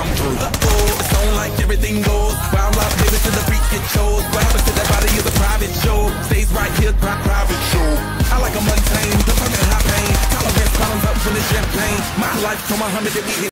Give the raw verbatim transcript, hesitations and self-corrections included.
come through. Uh-oh, it's on like everything goes. Wild out, baby, to the freak it shows. What happens to that body is a private show. Stays right here, pri private show. I like a mundane, the fucking high pain. Tolerance bottoms up full of champagne. My life from a hundred that we hit.